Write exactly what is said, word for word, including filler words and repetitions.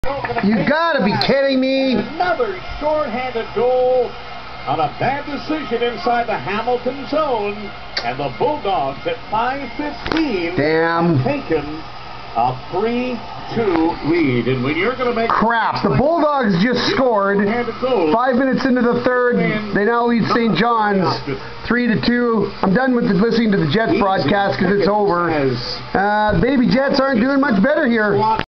You gotta be kidding me! Another short-handed goal on a bad decision inside the Hamilton zone, and the Bulldogs at five fifteen Damn. have taken a three two lead. And when you're going to make crap, the Bulldogs just scored. Five minutes into the third, they now lead Saint John's three to two. I'm done with the, listening to the Jets broadcast because it's over. Uh, the baby Jets aren't doing much better here.